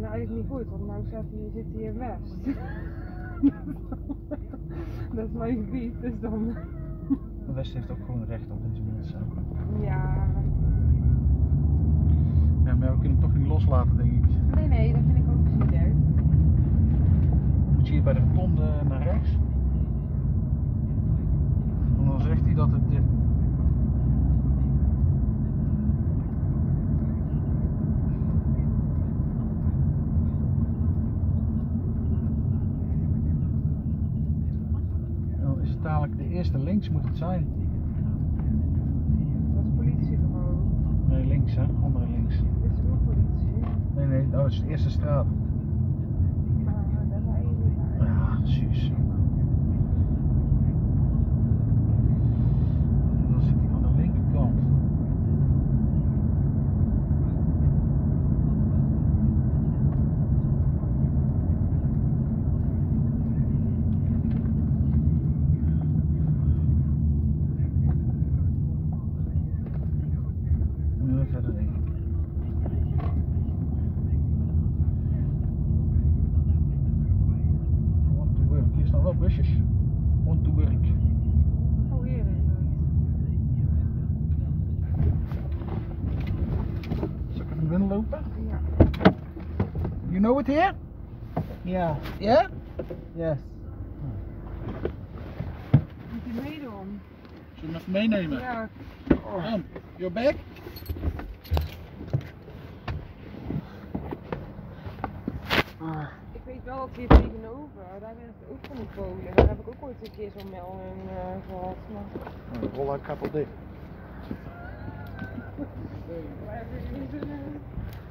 nou eigenlijk niet goed, want nu zit hij in West. Dat is mijn gebied, dus dan... De West heeft ook gewoon recht op deze mensen. Ja. Ja, maar we kunnen hem toch niet loslaten, denk ik. Nee, dat vind ik ook zielig. Moet je hier bij de rotonde naar rechts. En dan zegt hij dat het... Dan is het dadelijk de eerste links moet het zijn. Dat is politiebureau. Nee, links hè, andere links. Dit is ook politie. Nee, oh, het is de eerste straat. Ah, dat is eigenlijk niet waar. Ja, precies. En dan zit hij aan de linkerkant. Nu verder denk ik. Want to work. Hier staan wel busjes. Want to work. Oh, hier is het. Zal ik even binnenlopen? Ja. You know it here? Yeah. Yeah? Yes. Moet je meedoen? Zullen we hem even meenemen? Ja. Come, you're back? Ik weet wel dat hier tegenover, daar is het ook van die Polen. Daar heb ik ook ooit een keer zo'n melding gehad. Maar... Nou, de rolluik gaat al dicht. Waar heb je die zin in?